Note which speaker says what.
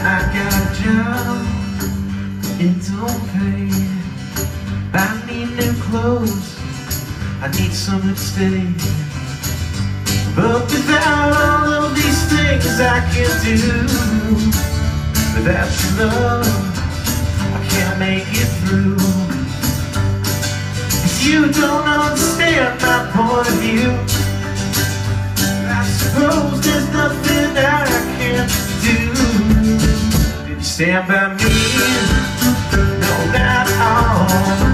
Speaker 1: I got a job, it don't pay. I need new clothes, I need something to stay. But without all of these things I can do, without your love, I can't make it through. 'Cause you don't understand my point of view. I suppose there's nothing that I can't do. Did you stand by me? No, not all.